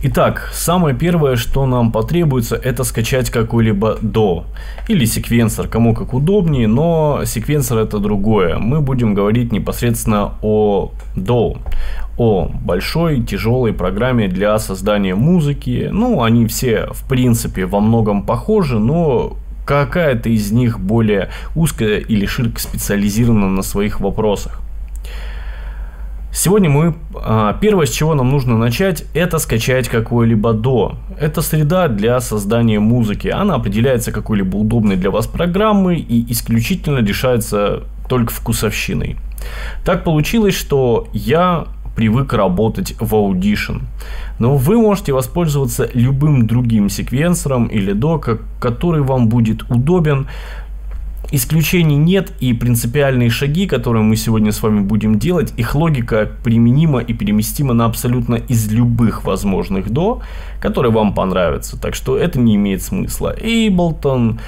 Итак, самое первое, что нам потребуется, это скачать какой-либо DAW или секвенсор, кому как удобнее, но секвенсор это другое. Мы будем говорить непосредственно о DAW, о большой тяжелой программе для создания музыки. Ну, они все в принципе во многом похожи, но какая-то из них более узкая или широко специализирована на своих вопросах. Сегодня первое, с чего нам нужно начать, это скачать какой-либо DAW. Это среда для создания музыки. Она определяется какой-либо удобной для вас программой и исключительно решается только вкусовщиной. Так получилось, что я привык работать в Audition. Но вы можете воспользоваться любым другим секвенсором или DAW, который вам будет удобен. Исключений нет, и принципиальные шаги, которые мы сегодня с вами будем делать, их логика применима и переместима на абсолютно из любых возможных DAW, которые вам понравятся. Так что это не имеет смысла. Ableton,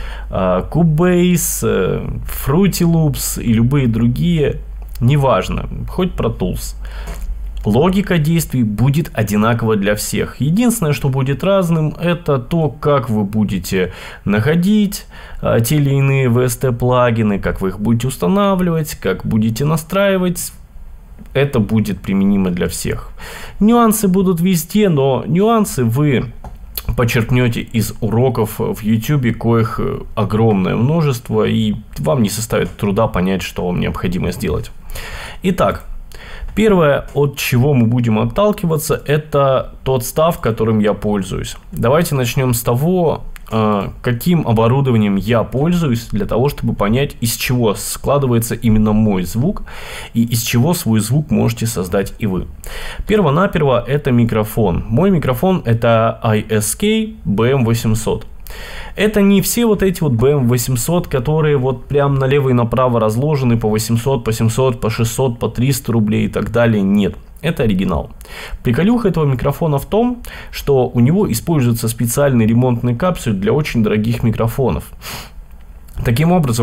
Cubase, Fruity Loops и любые другие, неважно, хоть Pro Tools. Логика действий будет одинакова для всех. Единственное, что будет разным, это то, как вы будете находить те или иные VST-плагины, как вы их будете устанавливать, как будете настраивать. Это будет применимо для всех. Нюансы будут везде, но нюансы вы почерпнете из уроков в YouTube, коих огромное множество, и вам не составит труда понять, что вам необходимо сделать. Итак, первое, от чего мы будем отталкиваться, это тот став, которым я пользуюсь. Давайте начнем с того, каким оборудованием я пользуюсь, для того, чтобы понять, из чего складывается именно мой звук и из чего свой звук можете создать и вы. Перво-наперво это микрофон. Мой микрофон это ISK BM800. Это не все вот эти вот BM800, которые вот прям налево и направо разложены по 800, по 700, по 600, по 300 рублей и так далее. Нет, это оригинал. Приколюха этого микрофона в том, что у него используется специальный ремонтный капсуль для очень дорогих микрофонов. Таким образом,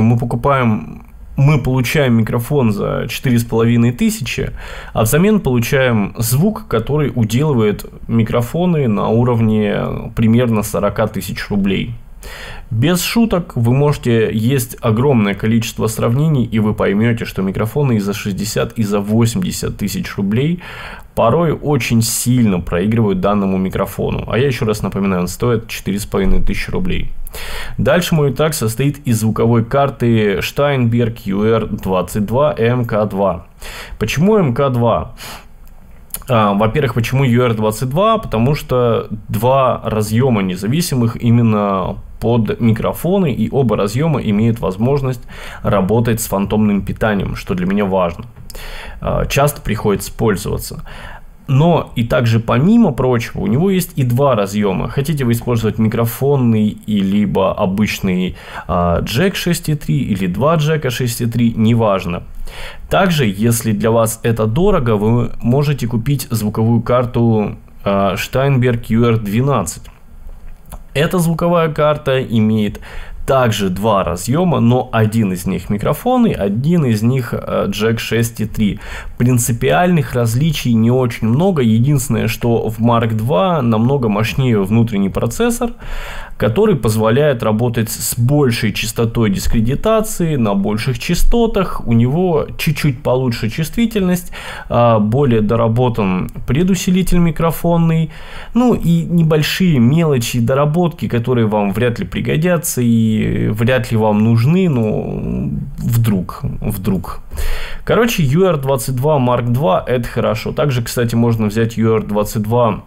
мы получаем микрофон за 4500, а взамен получаем звук, который уделывает микрофоны на уровне примерно 40 тысяч рублей. Без шуток, вы можете есть огромное количество сравнений, и вы поймете, что микрофоны и за 60, и за 80 тысяч рублей порой очень сильно проигрывают данному микрофону. А я еще раз напоминаю, он стоит 4500 рублей. Дальше мой трек состоит из звуковой карты Steinberg UR22 MK2. Почему MK2? Во-первых, почему UR22? Потому что два разъема независимых именно под микрофоны, и оба разъема имеют возможность работать с фантомным питанием, что для меня важно. Часто приходится пользоваться. Но и также помимо прочего у него есть и два разъема. Хотите вы использовать микрофонный и либо обычный джек 6.3 или два джека 6.3, неважно. Также, если для вас это дорого, вы можете купить звуковую карту Steinberg UR12. Эта звуковая карта имеет также два разъема, но один из них микрофонный, один из них джек 6.3. Принципиальных различий не очень много. Единственное, что в Mark II намного мощнее внутренний процессор, который позволяет работать с большей частотой дискредитации, на больших частотах. У него чуть-чуть получше чувствительность, более доработан предусилитель микрофонный, ну и небольшие мелочи и доработки, которые вам вряд ли пригодятся и вряд ли вам нужны, но вдруг. Короче, UR22 Mark II это хорошо. Также, кстати, можно взять UR22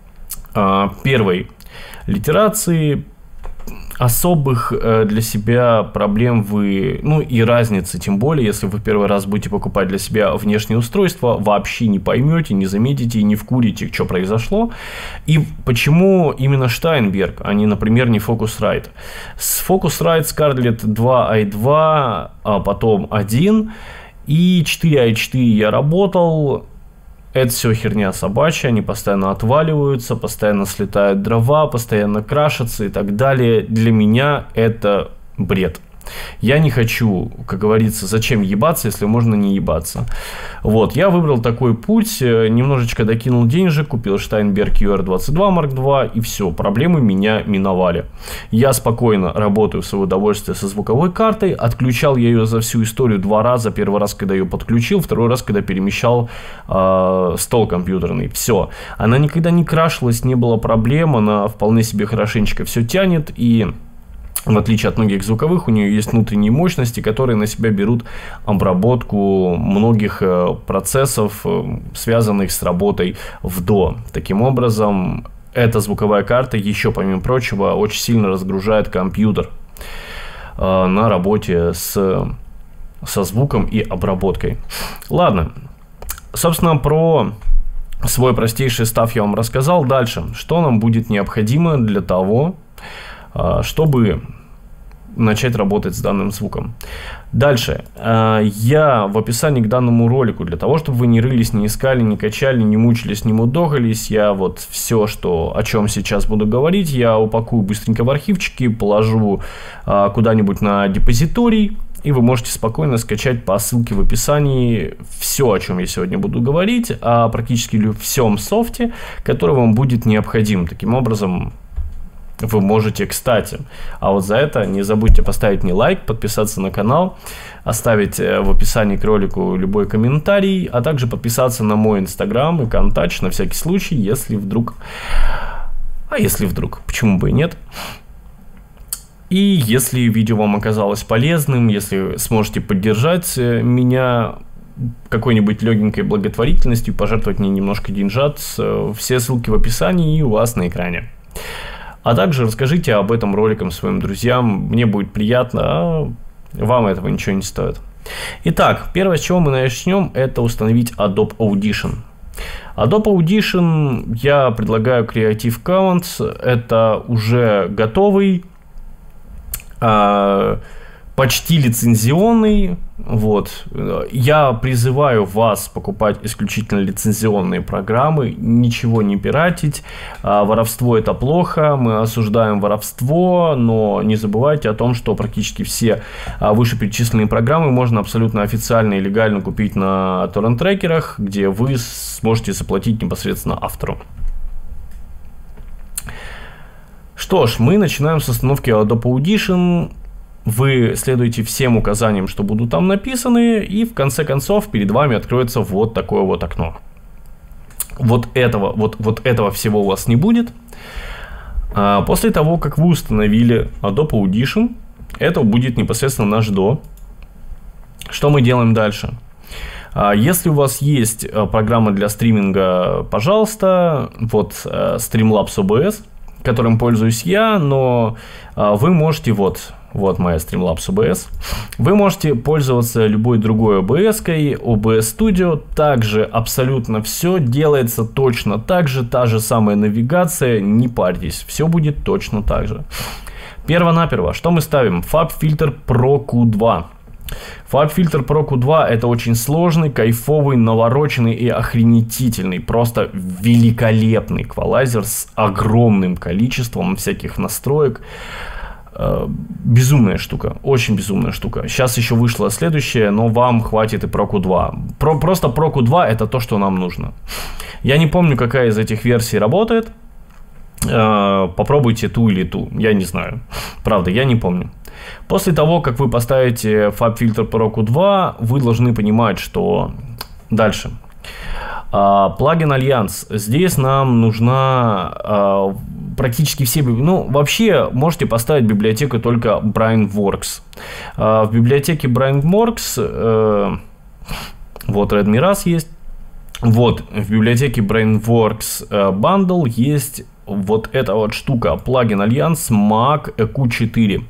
первой литерации. Особых для себя проблем ну и разницы, тем более, если вы первый раз будете покупать для себя внешнее устройство, вообще не поймете, не заметите и не вкурите, что произошло. И почему именно Steinberg, а не, например, не Focusrite. С Focusrite Scarlett 2i2, а потом 1 и 4i4 я работал. Это все херня собачья, они постоянно отваливаются, постоянно слетают дрова, постоянно крашатся и так далее. Для меня это бред. Я не хочу, как говорится, зачем ебаться, если можно не ебаться. Вот, я выбрал такой путь, немножечко докинул денежек, купил Steinberg UR22 Mark II, и все, проблемы меня миновали. Я спокойно работаю в свое удовольствие со звуковой картой, отключал я ее за всю историю 2 раза. Первый раз, когда ее подключил, второй раз, когда перемещал стол компьютерный. Все, она никогда не крашилась, не было проблем, она вполне себе хорошенечко все тянет, и в отличие от многих звуковых, у нее есть внутренние мощности, которые на себя берут обработку многих процессов, связанных с работой в DAW. Таким образом, эта звуковая карта еще, помимо прочего, очень сильно разгружает компьютер на работе со звуком и обработкой. Ладно, собственно, про свой простейший став я вам рассказал. Дальше, что нам будет необходимо для того, чтобы начать работать с данным звуком. Дальше. Я в описании к данному ролику, для того, чтобы вы не рылись, не искали, не качали, не мучились, не мудохались, я вот все, о чем сейчас буду говорить, я упакую быстренько в архивчики, положу куда-нибудь на депозиторий, и вы можете спокойно скачать по ссылке в описании все, о чем я сегодня буду говорить, о практически всем софте, который вам будет необходим. Таким образом, вы можете, кстати, а вот за это не забудьте поставить мне лайк, подписаться на канал, оставить в описании к ролику любой комментарий, а также подписаться на мой инстаграм и контач на всякий случай, если вдруг, почему бы и нет. И если видео вам оказалось полезным, если сможете поддержать меня какой-нибудь легенькой благотворительностью, пожертвовать мне немножко деньжат, все ссылки в описании и у вас на экране. А также расскажите об этом роликом своим друзьям, мне будет приятно, а вам этого ничего не стоит. Итак, первое, с чего мы начнем, это установить Adobe Audition. Adobe Audition я предлагаю Creative Commons, это уже готовый, почти лицензионный. Вот. Я призываю вас покупать исключительно лицензионные программы, ничего не пиратить. Воровство — это плохо, мы осуждаем воровство, но не забывайте о том, что практически все вышеперечисленные программы можно абсолютно официально и легально купить на торрент-трекерах, где вы сможете заплатить непосредственно автору. Что ж, мы начинаем с установки Adobe Audition. Вы следуете всем указаниям, что будут там написаны, и в конце концов перед вами откроется вот такое вот окно. Вот этого всего у вас не будет. После того, как вы установили Adobe Audition, это будет непосредственно наш DAW. Что мы делаем дальше? Если у вас есть программа для стриминга, пожалуйста, вот Streamlabs OBS, которым пользуюсь я, но вы можете, вот моя Streamlabs OBS. Вы можете пользоваться любой другой OBS-кой, OBS Studio. Также абсолютно все делается точно так же, та же самая навигация, не парьтесь, все будет точно так же. Перво-наперво, что мы ставим? FabFilter Pro Q2. FabFilter Pro Q2 это очень сложный, кайфовый, навороченный и охренетительный, просто великолепный эквалайзер с огромным количеством всяких настроек. Безумная штука, очень безумная штука. Сейчас еще вышло следующее, но вам хватит и Pro Q2. Просто Pro Q2 это то, что нам нужно. Я не помню, какая из этих версий работает. Попробуйте ту или ту, я не знаю. Правда, я не помню. После того, как вы поставите FabFilter Pro Q2, вы должны понимать, что дальше. Плагин Альянс. Здесь нам нужна практически все... Ну, вообще, можете поставить библиотеку только BrainWorks. В библиотеке BrainWorks... вот Red Miraz есть. Вот, в библиотеке BrainWorks Bundle есть вот эта вот штука. Плагин Альянс Mac EQ4.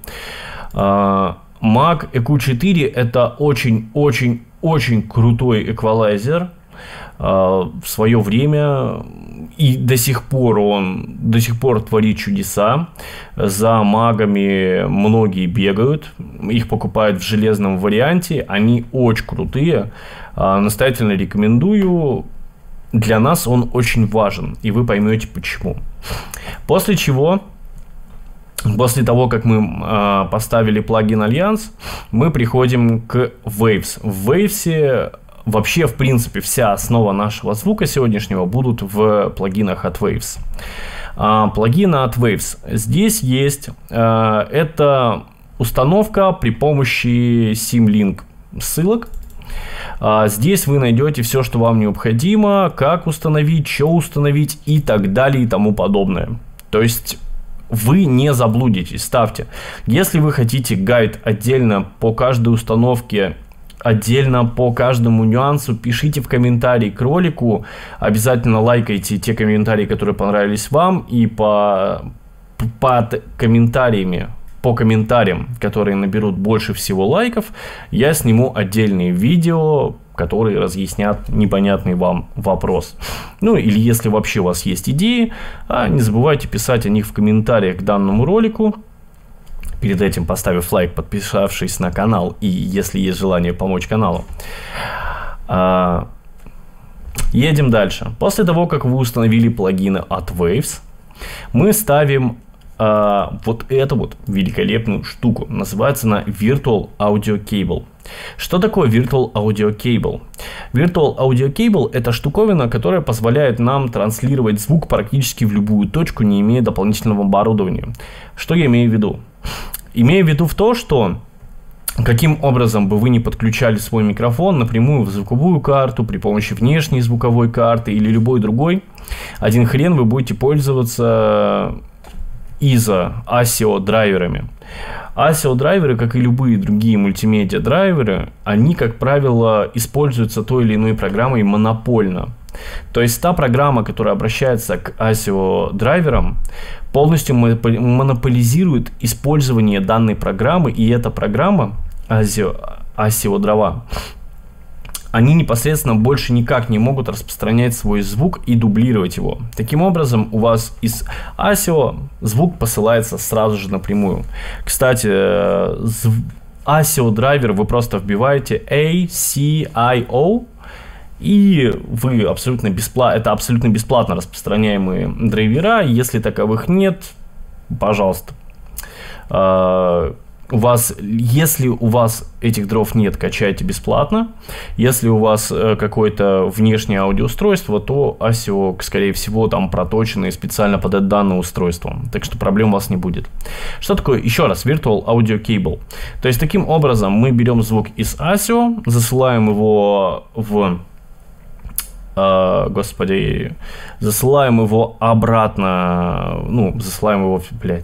Mac EQ4 это очень-очень-очень крутой эквалайзер. В свое время и до сих пор творит чудеса. За магами многие бегают, их покупают в железном варианте, они очень крутые, настоятельно рекомендую. Для нас он очень важен, и вы поймете почему. После чего После того, как мы поставили плагин Альянс, мы приходим к Waves. В Waves вообще, в принципе, вся основа нашего звука сегодняшнего будут в плагинах от Waves. Плагины от Waves. Здесь есть это установка при помощи Symlink ссылок. Здесь вы найдете все, что вам необходимо, как установить, что установить и так далее и тому подобное. То есть вы не заблудитесь, ставьте. Если вы хотите гайд отдельно по каждой установке, отдельно по каждому нюансу, пишите в комментарии к ролику. Обязательно лайкайте те комментарии, которые понравились вам. И по комментариям, которые наберут больше всего лайков, я сниму отдельные видео, которые разъяснят непонятный вам вопрос. Ну или если вообще у вас есть идеи, не забывайте писать о них в комментариях к данному ролику. Перед этим поставив лайк, подписавшись на канал, и если есть желание помочь каналу. Едем дальше. После того, как вы установили плагины от Waves, мы ставим вот эту вот великолепную штуку. Называется она Virtual Audio Cable. Что такое Virtual Audio Cable? Virtual Audio Cable — это штуковина, которая позволяет нам транслировать звук практически в любую точку, не имея дополнительного оборудования. Что я имею в виду? Имею в виду в то, что каким образом бы вы не подключали свой микрофон напрямую в звуковую карту при помощи внешней звуковой карты или любой другой, один хрен вы будете пользоваться ASIO драйверами. ASIO драйверы, как и любые другие мультимедиа драйверы, они, как правило, используются той или иной программой монопольно. То есть та программа, которая обращается к ASIO драйверам, полностью монополизирует использование данной программы, и эта программа ASIO дрова, они непосредственно больше никак не могут распространять свой звук и дублировать его. Таким образом, у вас из ASIO звук посылается сразу же напрямую. Кстати, ASIO драйвер вы просто вбиваете ASIO, и вы абсолютно бесплатно, это абсолютно бесплатно распространяемые драйвера. Если таковых нет, пожалуйста. Если у вас этих дров нет, качайте бесплатно. Если у вас какое-то внешнее аудиоустройство, то ASIO, скорее всего, там проточено и специально под это данное устройство. Так что проблем у вас не будет. Что такое, еще раз, Virtual Audio Cable? То есть, таким образом, мы берем звук из ASIO, засылаем его засылаем его обратно, засылаем его,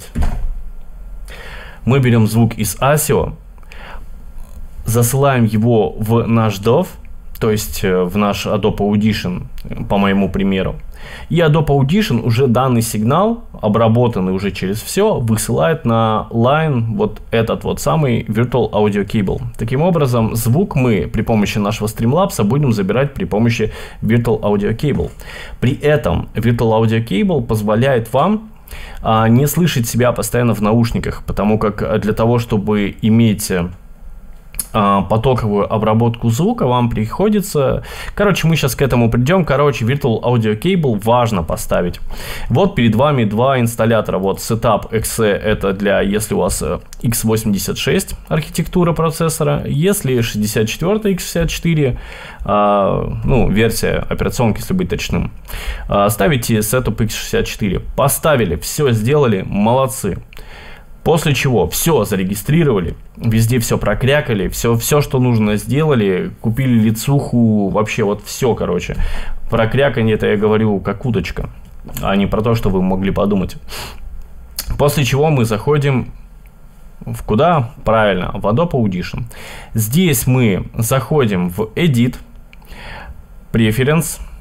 мы берем звук из ASIO, засылаем его в наш DAW, то есть в наш Adobe Audition, по моему примеру. И Adobe Audition уже данный сигнал, обработанный уже через все, высылает на line вот этот вот самый Virtual Audio Cable. Таким образом, звук мы при помощи нашего Streamlabs будем забирать при помощи Virtual Audio Cable. При этом Virtual Audio Cable позволяет вам не слышать себя постоянно в наушниках, потому как для того, чтобы иметь потоковую обработку звука, вам приходится... мы сейчас к этому придем. Virtual Audio Cable важно поставить. Вот перед вами два инсталлятора. Вот Setup XE, это для, если у вас x86 архитектура процессора. Если 64 x64, версия операционки, если быть точным, ставите Setup x64. Поставили, все сделали, молодцы. После чего все зарегистрировали, везде все прокрякали, все, что нужно сделали, купили лицуху, вообще вот все, Про кряканье это я говорю как удочка, а не про то, что вы могли подумать. После чего мы заходим в куда? Правильно, в Adobe Audition. Здесь мы заходим в Edit, Preference,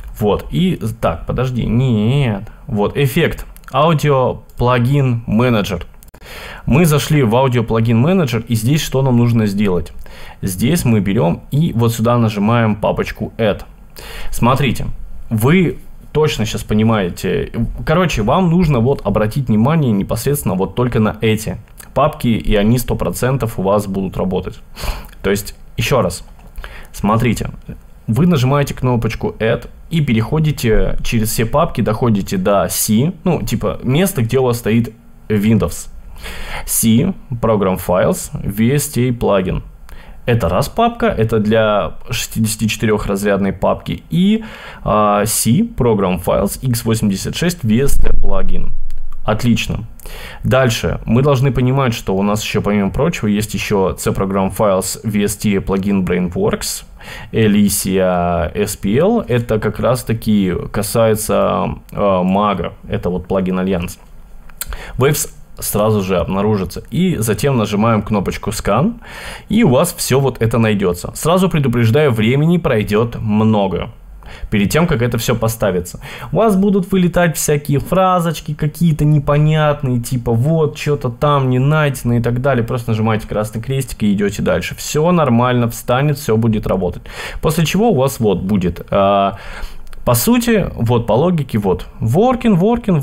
эффект, Audio Plugin Manager. Мы зашли в Audio Plugin Manager, и здесь что нам нужно сделать? Здесь мы берем и вот сюда нажимаем папочку Add. Смотрите, вы точно сейчас понимаете. Вам нужно обратить внимание непосредственно только на эти папки, и они 100% у вас будут работать. То есть, еще раз, смотрите, вы нажимаете кнопочку Add и переходите через все папки, доходите до C, место, где у вас стоит Windows. C Program Files VSTA плагин. Это раз папка, это для 64-разрядной папки. И C Program Files x86 VST плагин. Отлично. Дальше мы должны понимать, что у нас еще, помимо прочего, есть еще C Program Files VST плагин BrainWorks, Alicia SPL. Это как раз таки касается Maga. Это вот плагин Альянс. Waves сразу же обнаружится. И затем нажимаем кнопочку Scan, и у вас все вот это найдется. Сразу предупреждаю, времени пройдет много перед тем, как это все поставится. У вас будут вылетать всякие фразочки какие-то непонятные, типа вот, что-то там не найдено и так далее. Просто нажимаете красный крестик и идете дальше. Все нормально, встанет, все будет работать. После чего у вас вот будет... по сути, вот по логике, вот working.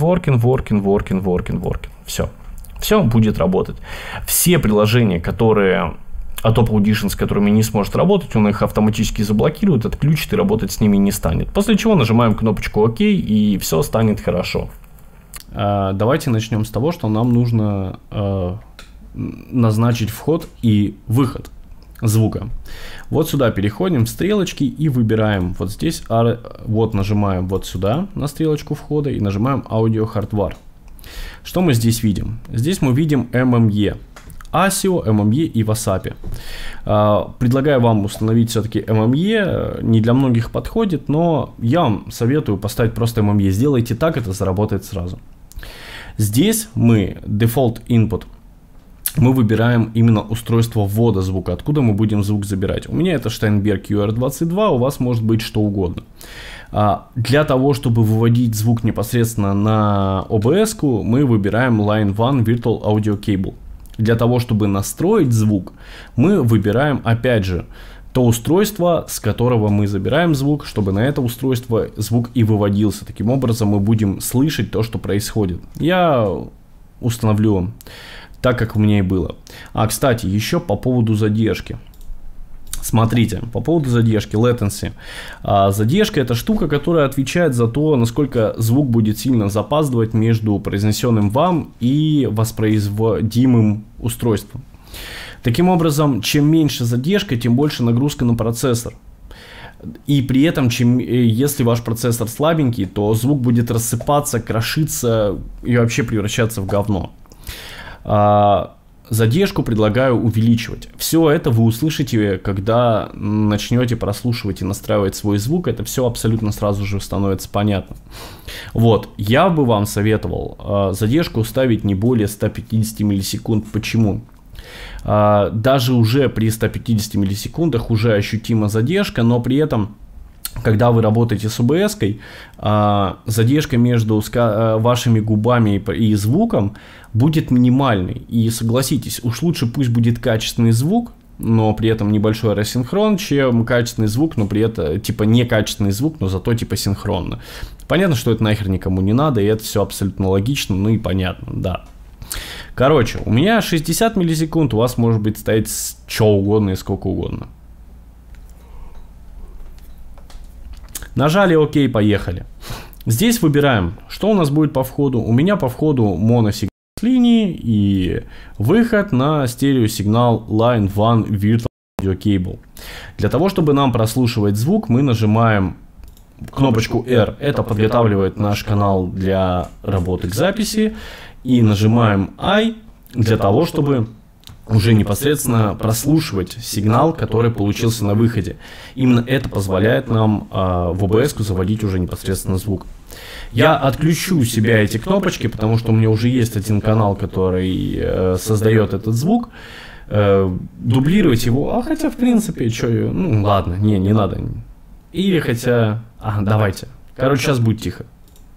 Все будет работать. Все приложения, которые от Top Audition, с которыми не сможет работать, он их автоматически заблокирует, отключит и работать с ними не станет. После чего нажимаем кнопочку ОК, и все станет хорошо. Давайте начнем с того, что нам нужно назначить вход и выход звука. Вот сюда переходим в стрелочки и выбираем вот здесь, вот нажимаем вот сюда на стрелочку входа и нажимаем Audio Hardware. Что мы здесь видим? Здесь мы видим MME, ASIO, MME и Wasapi. Предлагаю вам установить все-таки MME, не для многих подходит, но я вам советую поставить просто MME. Сделайте так, это заработает сразу. Здесь мы Default Input. Мы выбираем именно устройство ввода звука, откуда мы будем звук забирать. У меня это Steinberg UR22, у вас может быть что угодно. Для того, чтобы выводить звук непосредственно на OBS, мы выбираем Line 1 Virtual Audio Cable. Для того, чтобы настроить звук, мы выбираем опять же то устройство, с которого мы забираем звук, чтобы на это устройство звук и выводился. Таким образом мы будем слышать то, что происходит. Я установлю так, как у меня и было. Кстати, еще по поводу задержки. Смотрите, по поводу задержки, latency. Задержка — это штука, которая отвечает за то, насколько звук будет сильно запаздывать между произнесенным вам и воспроизводимым устройством. Таким образом, чем меньше задержка, тем больше нагрузка на процессор. И при этом, если ваш процессор слабенький, то звук будет рассыпаться, крошиться и вообще превращаться в говно. Задержку предлагаю увеличивать. Все это вы услышите, когда начнете прослушивать и настраивать свой звук. Это все абсолютно сразу же становится понятно. Вот, я бы вам советовал задержку ставить не более 150 миллисекунд. Почему? Даже уже при 150 миллисекундах уже ощутима задержка, но при этом, когда вы работаете с OBS-кой, задержка между вашими губами и звуком будет минимальной. И согласитесь, уж лучше пусть будет качественный звук, но при этом небольшой рассинхрон, чем качественный звук, но при этом типа некачественный звук, но зато типа синхронно. Понятно, что это нахер никому не надо, и это все абсолютно логично, ну и понятно, да. Короче, у меня 60 миллисекунд, у вас может быть стоять что угодно и сколько угодно. Нажали ОК, поехали. Здесь выбираем, что у нас будет по входу. У меня по входу моносигнал с линии и выход на стереосигнал Line 1 Virtual Audio Cable. Для того, чтобы нам прослушивать звук, мы нажимаем кнопочку R. Это подготавливает наш канал для работы к записи. И нажимаем I для того, чтобы уже непосредственно прослушивать сигнал, который получился на выходе. Именно это позволяет нам в OBS заводить уже непосредственно звук. Я отключу у себя эти кнопочки, потому что у меня уже есть один канал, который создает этот звук. Дублировать его, хотя в принципе, ну ладно, не надо. Или хотя, давайте. Короче, сейчас будет тихо.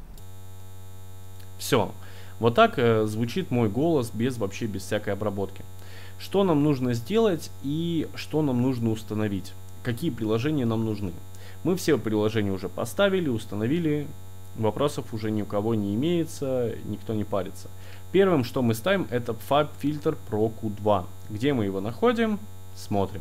Все. Вот так звучит мой голос вообще без всякой обработки. Что нам нужно сделать и что нам нужно установить? Какие приложения нам нужны? Мы все приложения уже поставили, установили. Вопросов уже ни у кого не имеется, никто не парится. Первым, что мы ставим, это FabFilter Pro Q2. Где мы его находим? Смотрим.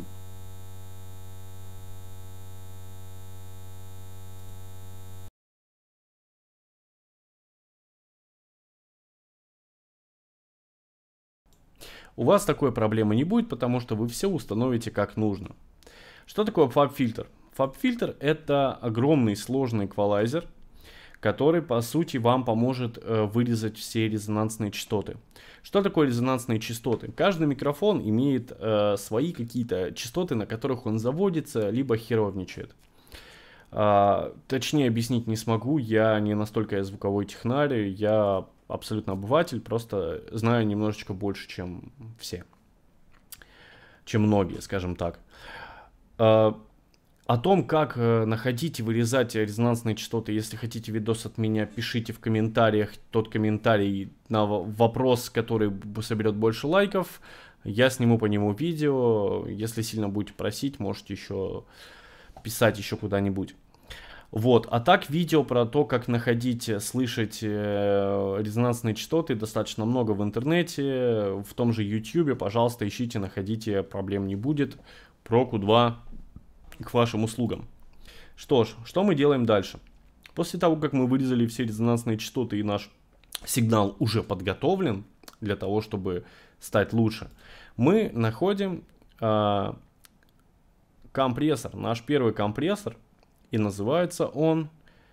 у вас такой проблемы не будет, потому что вы все установите как нужно. Что такое FabFilter? FabFilter — это огромный сложный эквалайзер, который, по сути, вам поможет вырезать все резонансные частоты. Что такое резонансные частоты? Каждый микрофон имеет свои какие-то частоты, на которых он заводится, либо херовничает. Точнее объяснить не смогу, я не настолько звуковой технарь, я абсолютно обыватель, просто знаю немножечко больше, чем все. Чем многие, скажем так. О том, как находить и вырезать резонансные частоты, если хотите видос от меня, пишите в комментариях тот комментарий на вопрос, который соберет больше лайков. Я сниму по нему видео. Если сильно будете просить, можете еще писать еще куда-нибудь. Вот. А так, видео про то, как находить, слышать резонансные частоты, достаточно много в интернете, в том же YouTube. Пожалуйста, ищите, находите, проблем не будет. Про Q2 к вашим услугам. Что ж, что мы делаем дальше? После того, как мы вырезали все резонансные частоты и наш сигнал уже подготовлен для того, чтобы стать лучше, мы находим компрессор, наш первый компрессор, и называется он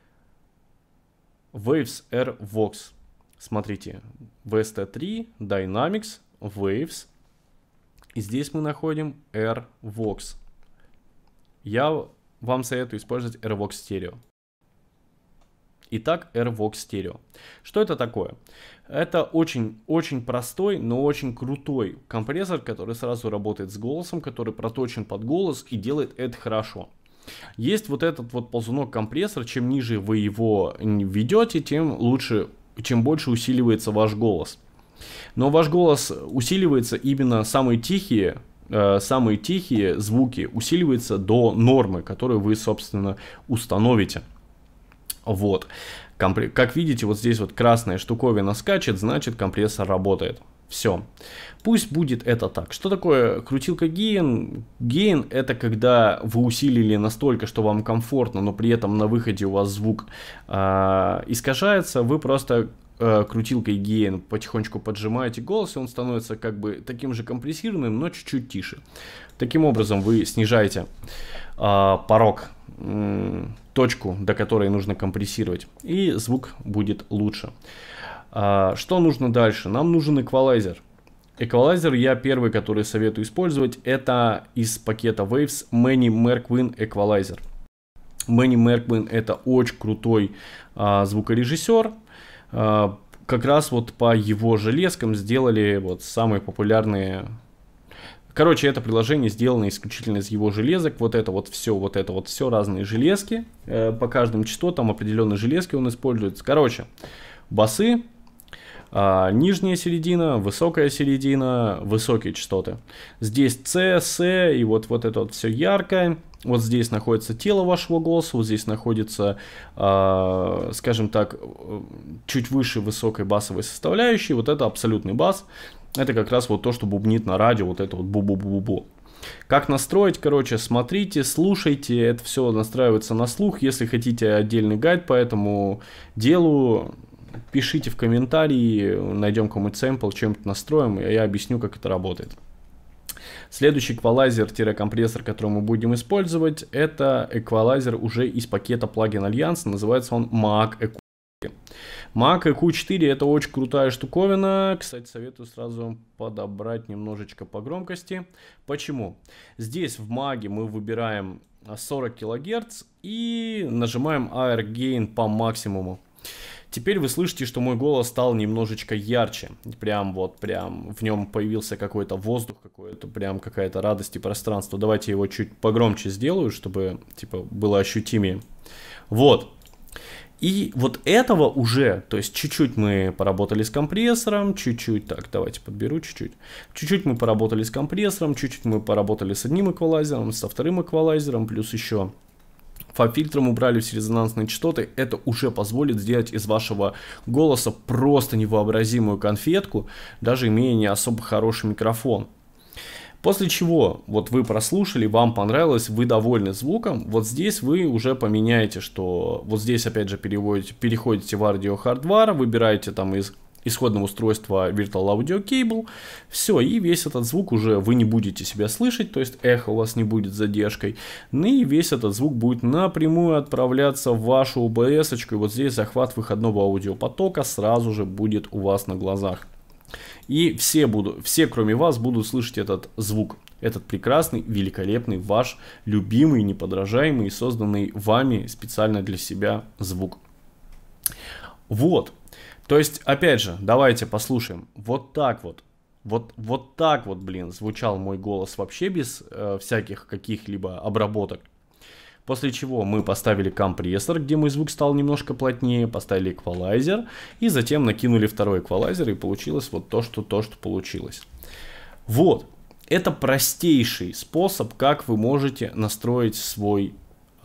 Waves R-Vox. Смотрите, VST3, Dynamics, Waves, и здесь мы находим R-Vox. Я вам советую использовать R-Vox Stereo. Итак, R-Vox Stereo. Что это такое? Это очень простой, но очень крутой компрессор, который сразу работает с голосом, который проточен под голос и делает это хорошо. Есть вот этот вот ползунок компрессор, чем ниже вы его ведете, тем лучше, чем больше усиливается ваш голос. Но ваш голос усиливается именно самые тихие звуки усиливаются до нормы, которую вы, собственно, установите. Вот. Как видите, вот здесь вот красная штуковина скачет, значит компрессор работает. Все. Пусть будет это так. Что такое крутилка гейн? Гейн — это когда вы усилили настолько, что вам комфортно, но при этом на выходе у вас звук искажается. Вы просто крутилкой гейн потихонечку поджимаете голос, и он становится как бы таким же компрессированным, но чуть-чуть тише. Таким образом вы снижаете порог, точку, до которой нужно компрессировать, и звук будет лучше. Что нужно дальше? Нам нужен эквалайзер. Эквалайзер я первый, который советую использовать, это из пакета Waves Manny Marquin Equalizer. Manny Marquin — это очень крутой звукорежиссер. Как раз вот по его железкам сделали вот самые популярные. Короче, это приложение сделано исключительно из его железок. Вот это вот все разные железки. По каждым частотам определенные железки он использует. Короче, басы, нижняя середина, высокая середина, высокие частоты. Здесь C, S, и вот это вот все яркое. Вот здесь находится тело вашего голоса, вот здесь находится, скажем так, чуть выше высокой басовой составляющей. Вот это абсолютный бас. Это как раз вот то, что бубнит на радио, вот это вот бу-бу-бу-бу-бу. Как настроить? Короче, смотрите, слушайте, это все настраивается на слух. Если хотите отдельный гайд по этому делу, пишите в комментарии, найдем какой-нибудь сэмпл, чем-то настроим, и я объясню, как это работает. Следующий эквалайзер-компрессор, который мы будем использовать, это эквалайзер уже из пакета плагин Альянс, называется он Mac EQ4. Mac EQ4 это очень крутая штуковина, кстати, советую сразу подобрать немножечко по громкости. Почему? Здесь в Mac мы выбираем 40 кГц и нажимаем AR Gain по максимуму. Теперь вы слышите, что мой голос стал немножечко ярче. Прям в нем появился какой-то воздух, прям какая-то радость и пространство. Давайте его чуть погромче сделаю, чтобы типа было ощутимее. Вот. И вот этого уже, то есть чуть-чуть мы поработали с компрессором, чуть-чуть, так, давайте подберу чуть-чуть. Чуть-чуть мы поработали с компрессором, чуть-чуть мы поработали с одним эквалайзером, со вторым эквалайзером, плюс еще фаб-фильтром убрали все резонансные частоты. Это уже позволит сделать из вашего голоса просто невообразимую конфетку, даже имея не особо хороший микрофон. После чего, вот вы прослушали, вам понравилось, вы довольны звуком, вот здесь вы уже поменяете, что вот здесь опять же переходите в Audio Hardware, выбираете там из исходного устройства Virtual Audio Cable. Все, и весь этот звук уже вы не будете себя слышать, то есть эхо у вас не будет с задержкой. Ну и весь этот звук будет напрямую отправляться в вашу OBS-очку, и вот здесь захват выходного аудиопотока сразу же будет у вас на глазах. И все, кроме вас, будут слышать этот звук. Этот прекрасный, великолепный, ваш любимый, неподражаемый, созданный вами специально для себя звук. Вот. То есть, опять же, давайте послушаем. Вот так вот. Вот так вот, блин, звучал мой голос вообще без всяких каких-либо обработок. После чего мы поставили компрессор, где мой звук стал немножко плотнее, поставили эквалайзер, и затем накинули второй эквалайзер, и получилось вот то, что получилось. Вот. Это простейший способ, как вы можете настроить свой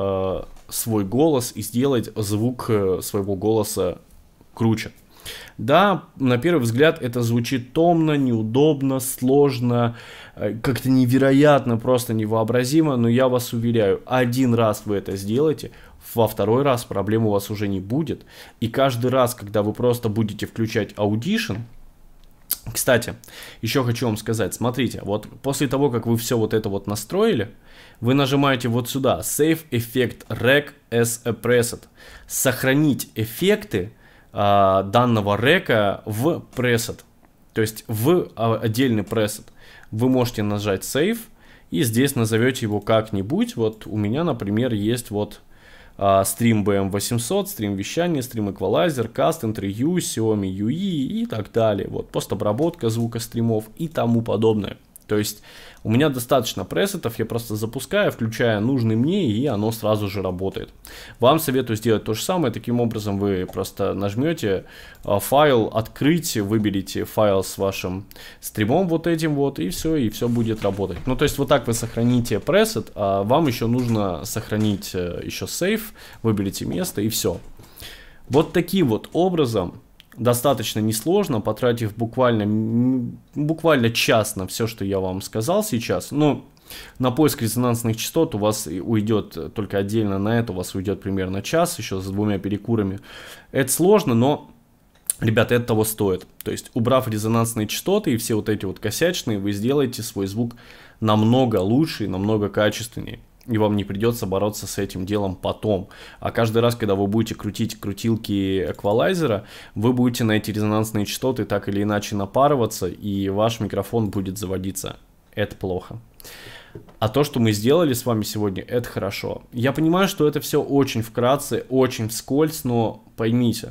голос и сделать звук своего голоса круче. Да, на первый взгляд это звучит томно, неудобно, сложно, как-то невероятно, просто невообразимо, но я вас уверяю, один раз вы это сделаете, во второй раз проблем у вас уже не будет, и каждый раз, когда вы просто будете включать Audition. Кстати, еще хочу вам сказать, смотрите, вот после того, как вы все вот это вот настроили, вы нажимаете вот сюда, Save Effect Rec as a Preset, сохранить эффекты данного река в preset, то есть в отдельный preset. Вы можете нажать Save и здесь назовете его как-нибудь. Вот у меня, например, есть вот стрим BM800, стрим вещания, стрим эквалайзер, каст, интервью, Xiaomi UI и так далее. Вот постобработка звука стримов и тому подобное. То есть у меня достаточно пресетов, я просто запускаю, включаю нужный мне, и оно сразу же работает. Вам советую сделать то же самое. Таким образом вы просто нажмете файл, открыть, выберите файл с вашим стримом вот этим вот, и все будет работать. Ну то есть вот так вы сохраните пресет, а вам еще нужно сохранить еще сейв, выберите место и все. Вот таким вот образом, достаточно несложно, потратив буквально час на все, что я вам сказал сейчас. Ну, на поиск резонансных частот у вас уйдет только отдельно на это, у вас уйдет примерно час, еще с 2 перекурами. Это сложно, но, ребята, это того стоит. То есть, убрав резонансные частоты и все вот эти вот косячные, вы сделаете свой звук намного лучше и намного качественнее. И вам не придется бороться с этим делом потом. А каждый раз, когда вы будете крутить крутилки эквалайзера, вы будете на эти резонансные частоты так или иначе напарываться, и ваш микрофон будет заводиться. Это плохо. А то, что мы сделали с вами сегодня, это хорошо. Я понимаю, что это все очень вкратце, очень вскользь, но поймите,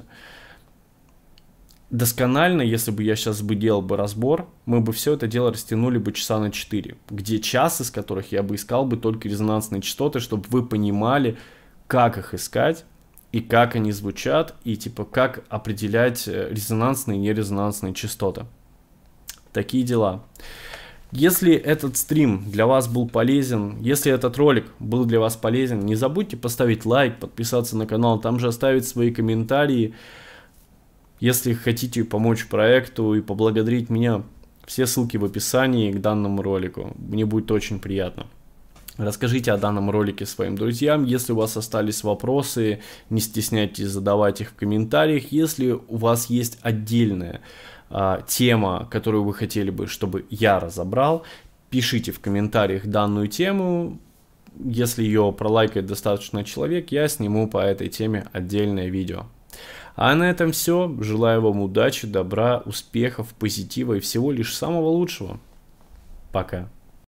досконально, если бы я сейчас делал разбор, мы бы все это дело растянули бы часа на 4, где час из которых я бы искал бы только резонансные частоты, чтобы вы понимали, как их искать и как они звучат, и типа как определять резонансные и нерезонансные частоты. Такие дела. Если этот стрим для вас был полезен, если этот ролик был для вас полезен, не забудьте поставить лайк, подписаться на канал, там же оставить свои комментарии. Если хотите помочь проекту и поблагодарить меня, все ссылки в описании к данному ролику. Мне будет очень приятно. Расскажите о данном ролике своим друзьям. Если у вас остались вопросы, не стесняйтесь задавать их в комментариях. Если у вас есть отдельная тема, которую вы хотели бы, чтобы я разобрал, пишите в комментариях данную тему. Если ее пролайкает достаточно человек, я сниму по этой теме отдельное видео. А на этом все. Желаю вам удачи, добра, успехов, позитива и всего лишь самого лучшего. Пока.